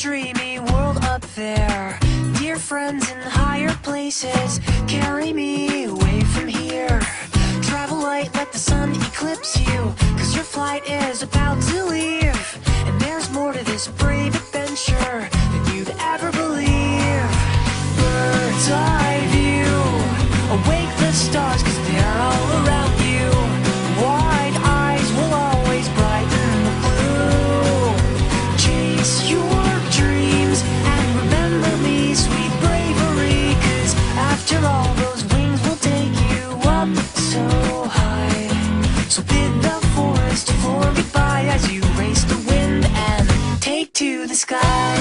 dreamy world up there. Dear friends in higher places, carry me away from here. Travel light, let the sun eclipse you, 'cause your flight is about to leave. And there's more to this brave adventure than you'd ever believe. Bird's eye view, awake the stars, 'cause they're all around you. Wide eyes will always brighten the blue. Chase your dreams and remember me, sweet bravery, 'cause after all those wings will take you up so high. So bid the forest floor goodbye as you race the wind and take to the sky.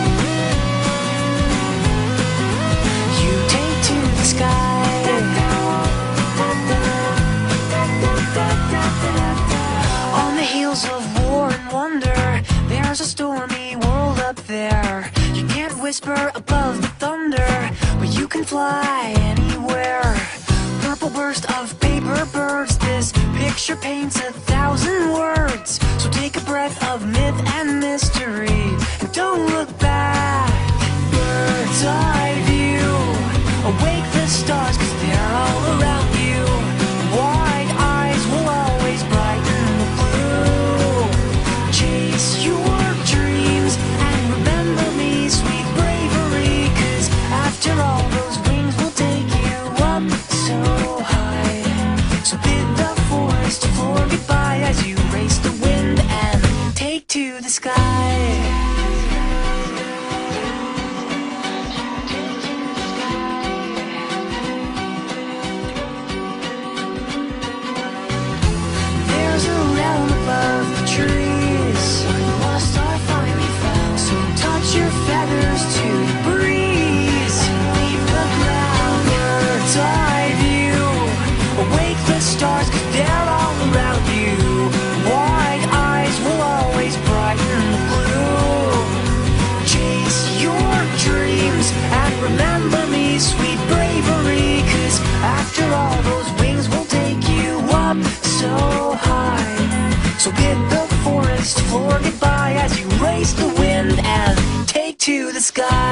You take to the sky. On the heels of war and wonder, there's a stormy world up there. You can't whisper above the thunder, but you can fly anywhere. Purple burst of paper birds, this picture paints 1,000 words. So take a breath of myth and mystery and don't look back. Bird's eye view, awake the stars, 'cause they're all around you. Wide eyes will always brighten the blue. Chase your dreams and remember me, sweet bravery, 'cause after all those wings will take you up so high. So bid the forest floor goodbye as you race the wind and take to the sky. There's a realm above the trees, lost or finally found. So touch your feathers to the breeze, leave the ground. Bird's eye view, awake the stars, 'cause they're all around you. Wide eyes will always brighten the blue. Chase your dreams and remember me, sweet bravery, 'cause after all those wings will take you up so high. So bid the forest floor goodbye as you race the wind and take to the sky.